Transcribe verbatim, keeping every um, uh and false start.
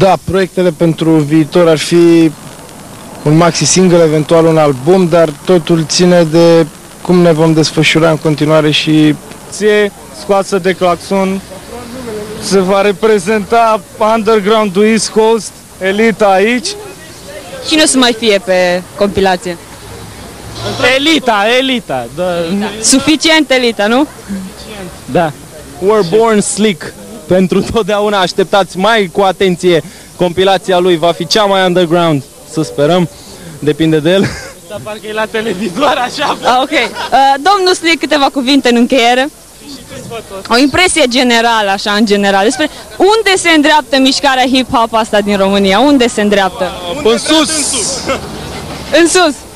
Da, proiectele pentru viitor ar fi un maxi single, eventual un album, dar totul ține de cum ne vom desfășura în continuare și scoasă de Claxon. Se va reprezenta underground-ul East Coast, Elita aici. Cine o să mai fie pe compilație? Elita, Elita. Da. Suficient Elita, nu? Da. We're born slick. Pentru totdeauna așteptați mai cu atenție. Compilația lui va fi cea mai underground. Să sperăm. Depinde de el. Da, parcă e la televizor așa. Ah, ok. Uh, domnul Slick, câteva cuvinte în încheiere. O impresie generală, așa, în general, despre unde se îndreaptă mișcarea hip-hop asta din România? Unde se îndreaptă? În sus! În sus!